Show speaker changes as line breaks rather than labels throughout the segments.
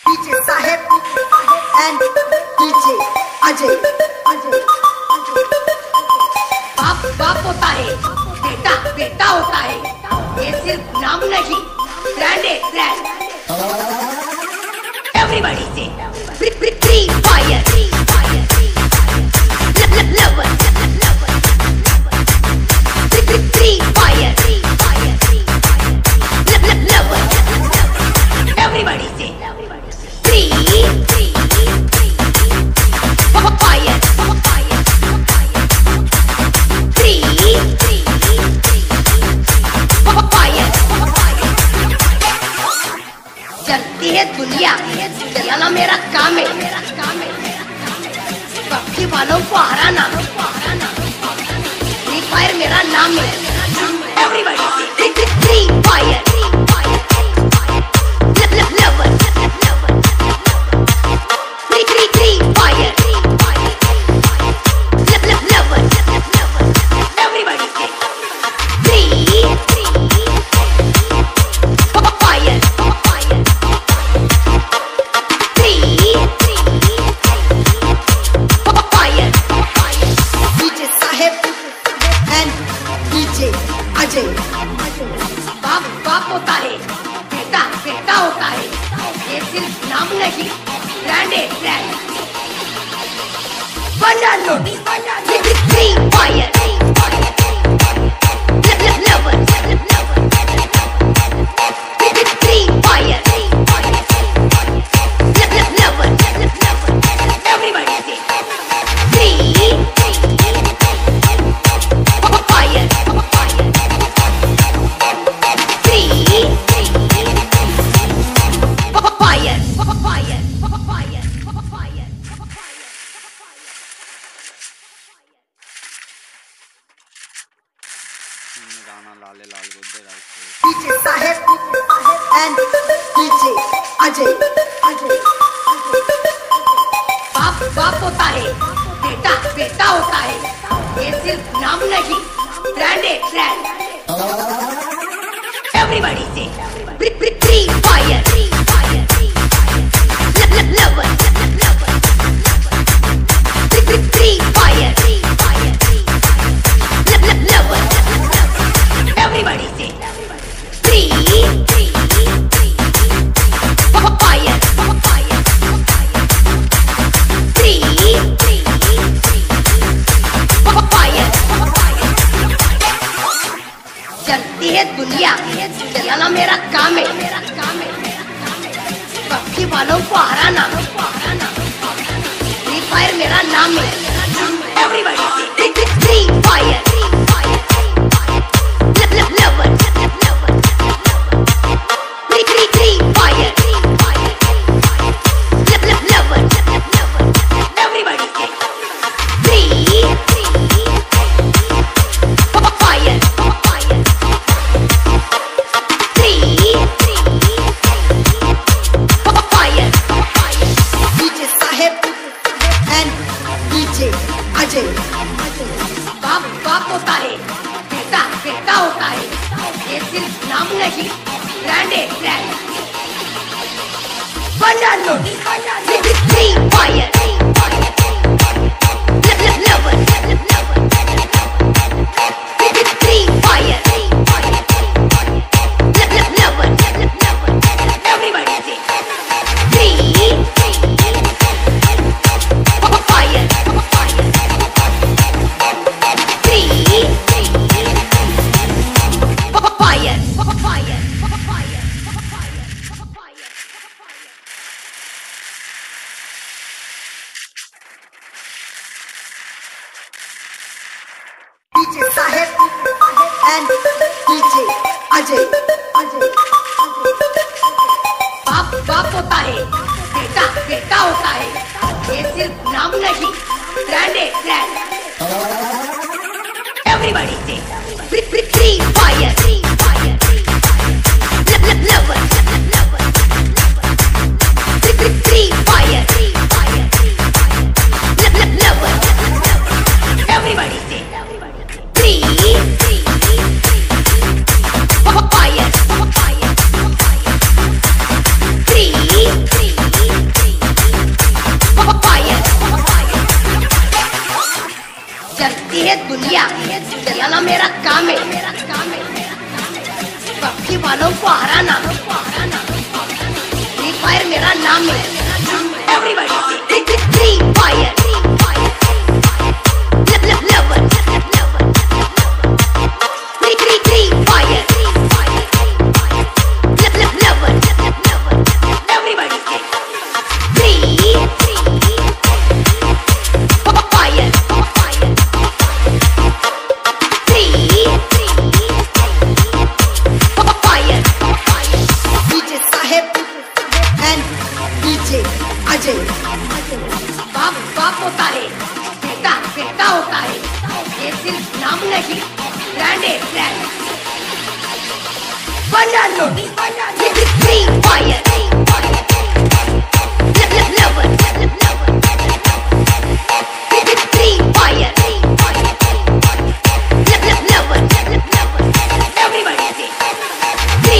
DJ Saheb and DJ Ajay.
बाप बाप होता है, बेटा बेटा होता है। ये सिर्फ नाम नहीं, ब्रांड है ब्रांड। एवरीबॉडी से free fire lover free fire lover everybody से फ्री फायर चलती है दुनिया, चलाना मेरा काम है। पक्षी वालों को हराना, फ्री फायर मेरा नाम है। Everybody free fire lover free fire lover everybody से free fire
DJ Saheb and DJ Ajay.
बाप बाप होता है, बेटा बेटा होता है। ये सिर्फ नाम नहीं, ब्रांड है ब्रांड। बना लो free fire lover free fire lover everybody से फ्री फायर
गाना लाले लाल गुद्दे
DJ Saheb and DJ Ajay.
बाप बाप होता है, बेटा बेटा होता है। ये सिर्फ नाम नहीं, ब्रांड है ब्रांड। एवरीबॉडी से free fire lover free fire lover everybody से फ्री फायर चलती है दुनिया, चलाना मेरा काम है। पक्षी वालों को हराना, फ्री फायर मेरा नाम है। Everybody free fire lover free fire lover everybody से free fire
DJ Saheb and DJ Ajay.
बाप बाप होता है, बेटा बेटा होता है। ये सिर्फ नाम नहीं, ब्रांड है ब्रांड। बना लो free fire lover free fire lover everybody से free fire
DJ Saheb and DJ Ajay.
बाप बाप होता है, बेटा बेटा होता है। ये सिर्फ नाम नहीं, ब्रांड है ब्रांड। एवरीबॉडी से free fire lover free fire lover everybody से फ्री फायर फ्री है दुनिया, चलाना मेरा काम है। पबजी वालों को हराना, फ्री फायर मेरा नाम है। एवरीबॉडी फ्री फायर, बाप होता है, बेटा होता है। ये सिर्फ नाम नहीं, ब्रांड है, ब्रांड। बना लो free fire, free fire, everybody से free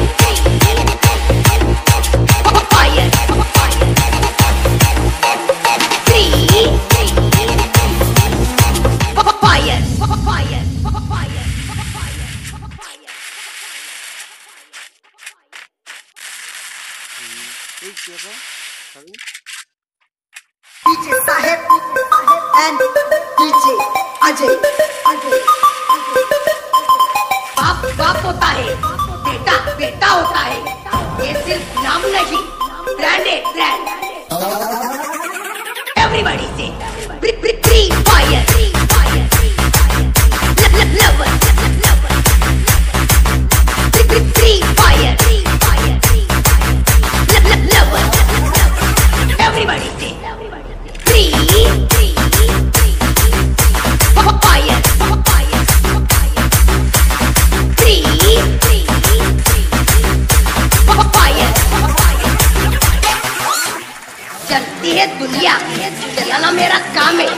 DJ Saheb and DJ Ajay.
बाप होता है, बेटा होता है। ये सिर्फ नाम नहीं, ब्रांड है, ब्रांड। एवरीबॉडी से free fire, free fire, everybody से फ्री फायर, चलती है दुनिया, चलाना मेरा काम है।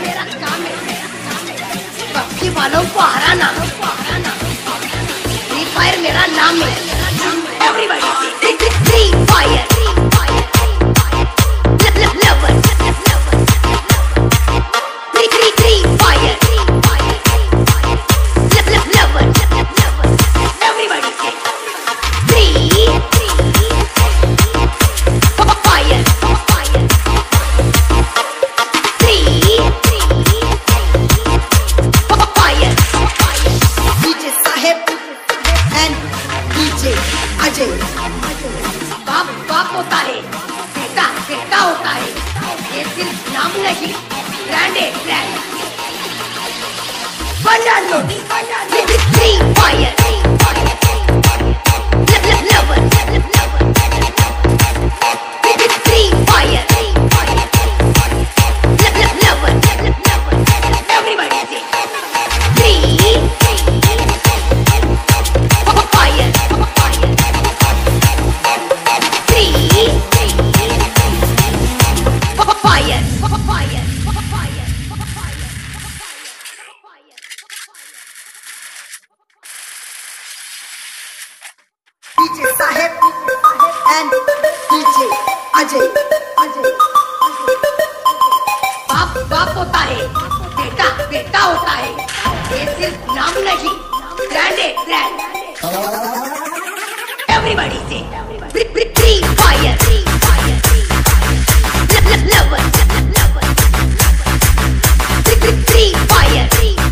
पबजी वालों को हराना, फ्री फायर मेरा नाम है। Everybody free fire, free fire, everybody से free fire,
DJ Saheb and DJ Ajay.
बाप होता है, बेटा होता है। ये सिर्फ नाम नहीं, ब्रांड है, ब्रांड। बना लो free fire, free fire, everybody से free fire,
DJ Saheb and DJ Ajay.
बाप होता है, बेटा होता है। ये सिर्फ नाम नहीं, ब्रांड है, ब्रांड। एवरीबॉडी से free fire, free fire,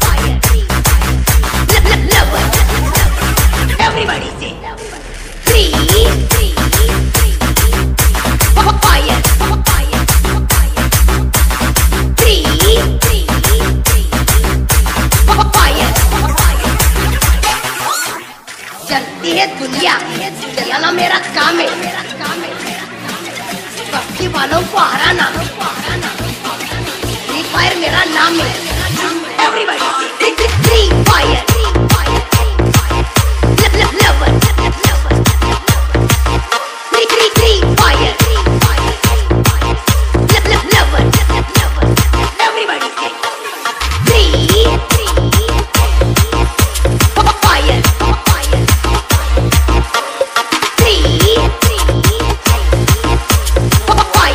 everybody से फ्री फायर, चलती है दुनिया, चलाना मेरा काम है। पबजी वालों को हराना, फ्री फायर मेरा नाम है। Everybody free fire, free fire, everybody से free fire,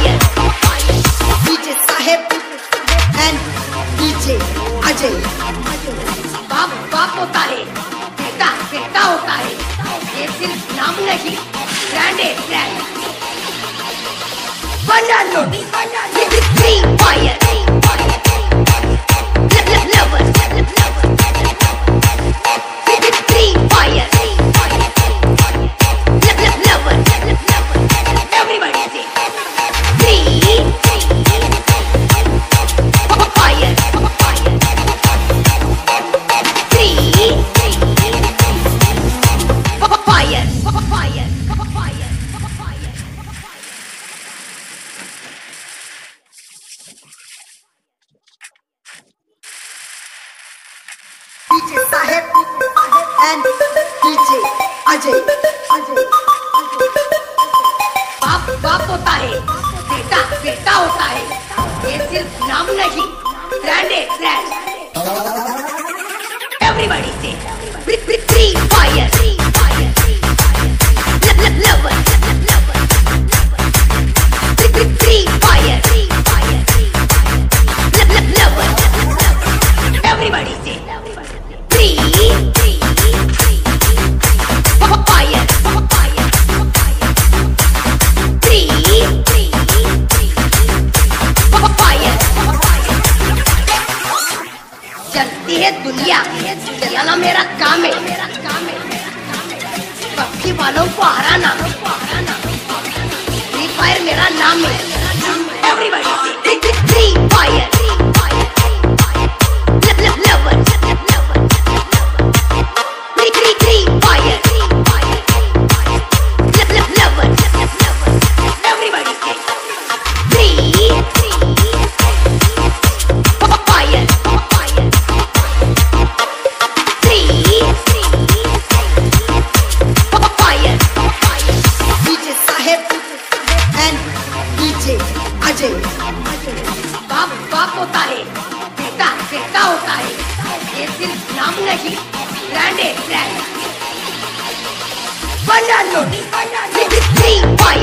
DJ Saheb and DJ Ajay.
Grand बनानो free fire lover free fire lover everybody से free fire free fire fire
DJ Saheb and DJ Ajay.
बाप बाप होता है, बेटा बेटा होता है, ये सिर्फ नाम नहीं, ब्रांड है ब्रांड। एवरीबॉडी से free fire lover free fire lover everybody से फ्री फायर चलती है दुनिया चलाना मेरा काम है पक्षी वालों को हराना फ्री फायर मेरा नाम है everybody free fire lover free fire lover everybody से free fire
DJ Saheb and DJ Ajay.
बाप बाप होता है बेटा बेटा होता है ये सिर्फ नाम नहीं ब्रांड है ब्रांड बनानो फ्री फायर